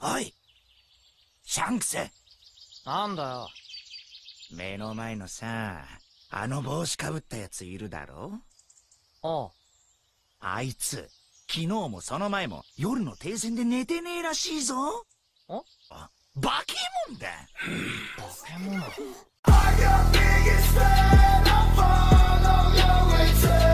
おい、シャンクス。 なんだよ。 目の前のさ、あの帽子かぶったやついるだろ？ ああいつ、昨日もその前も夜の停戦で寝てねえらしいぞ。 あ。 バケモンだ。 バケモノ。 I got biggest fan, I'll follow your example.